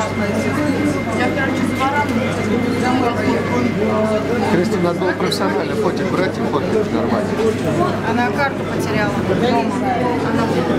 Я, короче, за ворами домой поехала. Кристина, надо было профессионально фотик брать и фотик нормально. Она карту потеряла дома. Она